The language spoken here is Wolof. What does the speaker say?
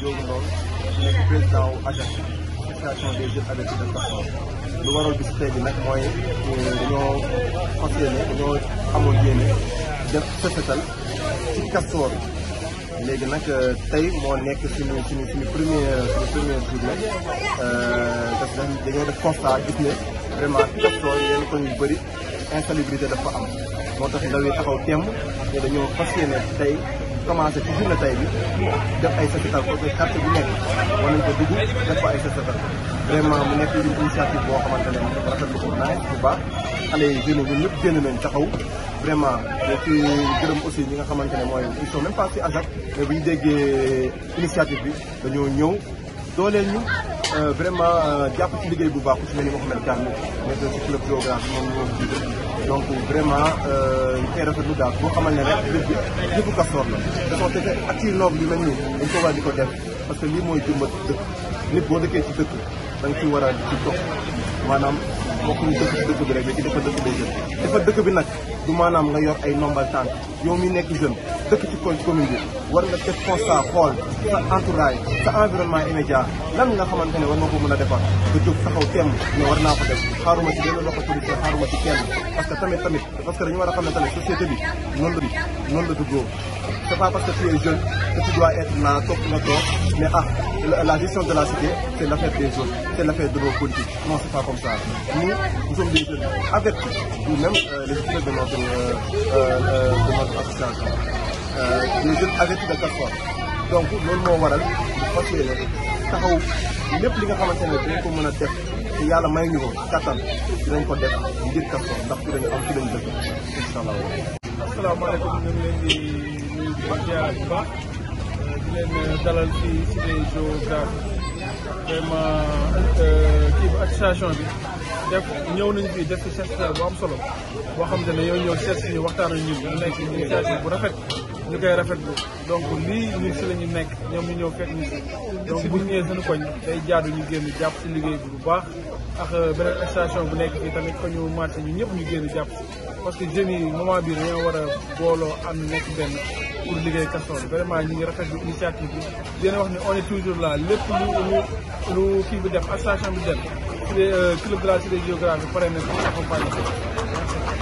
Ndiogou Ndong nekk président wu AJAC association des jeunes avertis de Castor. lu waral bis tey bi nag mooy dañoo fas yéene dañoo amoon yéene def setal ci Castor léegi nag tey moo nekk suñu première journée parce que dañoo def constat gis ne vraiment Castor yenn koñ yu bëri insalubrité dafa am moo tax ndaw yi taxaw temm te dañoo fas yéene tey commencé ci journée tey bi def ay setal parce que quartier bu nekk war nañ ko dugg def ko ay setal vraiment mu nekk une initiative boo xamante ne rafetlu ko naaj bu baax xale yi jeunes ñun ñëpp génn nañ taxaw vraiment boo ci gërëm aussi ñi nga xamante ne mooy ils sont même pas ci AJAC mais bu ñu déggee initiative bi dañoo ñëw dooleel ñu vraiment jàpp ci liggéey bu baax ku ci mel ni Mouhamed Diagne nekk ci club géographie moom ñoo jiite donc vraiment ñu koy rafetlu daal boo xamal ne rek bés bi yëpp Castor la te soo defee activité noble yu mel nii dañ ko war di ko def parce que lii mooy jëmbat dëkk nit boo dëkkee ci dëkk da nga ci war a ci dox maanaam bokkuñu dëkk ci dëkk bi rek mais ci dafa dëkk day jël dafa dëkk bi nag du maanaam nga yor ay nombal tànk yow mi nekk jeune dëkk ci commune bi war nga def constat xool sa entourage sa environnement immédiat lan nga xamante ne war nga ko mën a defar nga jóg taxaw temm ne war naa ko def xaaruma ci benn loxo politique xaaruma ci kenn parce que tamit parce que dañu war a xam ne tamit société bi noonu la duggoo c'est pas parce que tu es jeune que tu dois être là toog nga toog mais la gestion de la cité c'est l'affaire des jeunes c'est l'affaire de nos politiques non c'est pas comme ça nous sommes des jeunes avec nous même les étudiants de notre association des jeunes avertis de Castor donc loolu moo waral ñu fas yéene taxaw lépp li nga xamante ne dañ ko mën a def te yàlla may ñu ko kattan dinañ ko def ngir Castor ndax fi lañu am fi lañu dëkk incha allah. asalaamaaleykum ñu ngi leen di nuyu bu baax di leen dalal ci cité géographie vraiment kii bi association bi ñëw nañu fii def ci seet bu am solo boo xam ne yow ñëw seet si ñu waxtaan ak ñun mu nekk initiative bu rafet ñu koy rafetlu donc lii ñun si la ñu nekk ñoom ñu ñëw fekk ñu si donc bu ñu ñëwee suñu koñ day jaadu ñu génn jàpp si liggéey bi bu baax ak beneen association bu nekk fii tamit ko ñu marché ñu ñëpp ñu génn jàpp si parce que jeunes yi moment bii dañoo war a booloo am nekk benn pour liggéey Castor vraiment ñu ngi rafetlu initiative bi dina wax ne on est toujours là lépp lu kii bi def association bi def club de la cité géographie pare na pour accompagner